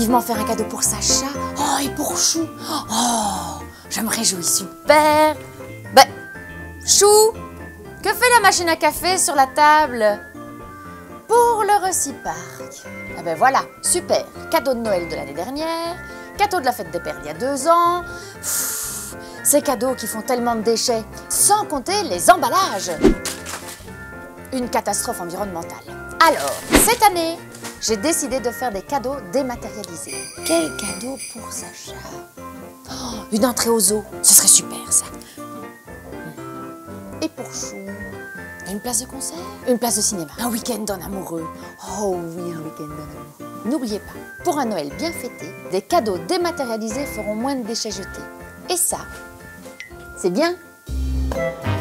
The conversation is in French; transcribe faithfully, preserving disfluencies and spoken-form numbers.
vivement faire un cadeau pour Sacha. Oh, et pour Chou. Oh, je me réjouis, super. Ben, Chou, que fait la machine à café sur la table? Pour le Reciparc. Ah ben voilà, super. Cadeau de Noël de l'année dernière, cadeau de la fête des pères d'il y a deux ans. Pff, ces cadeaux qui font tellement de déchets, sans compter les emballages. Une catastrophe environnementale. Alors, cette année, j'ai décidé de faire des cadeaux dématérialisés. Quel cadeau pour Sacha? Oh, une entrée au zoo, ce serait super ça. Et pour Chou, une place de concert, une place de cinéma, un week-end en amoureux. Oh oui, un week-end en amoureux. N'oubliez pas, pour un Noël bien fêté, des cadeaux dématérialisés feront moins de déchets jetés. Et ça, c'est bien.